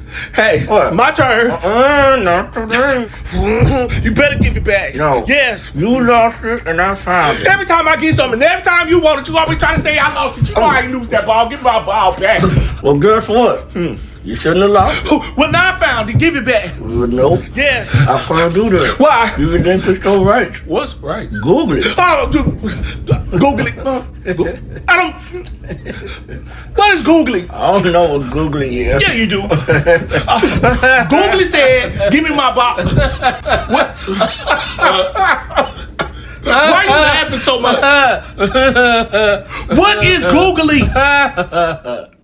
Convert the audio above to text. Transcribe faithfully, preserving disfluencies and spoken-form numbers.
Hey, What? my turn. Uh, not today. You better give it back. No. Yes. You lost it and I found it. Every time I get something, every time you want it, you always try to say I lost it. You know I ain't lose that ball. Give my ball back. Well, guess what? Hmm. You shouldn't have lost it. Well, now I found it. Give it back. Well, nope. Yes. I can't do that. Why? You think it's so right. What's right? Google it. Oh, dude. Google it. Uh, go- I don't. What is googling? I don't know what Googling is. Yeah, you do. Uh, Googly said, "Give me my box." What? Uh, why are you laughing so much? What is googly?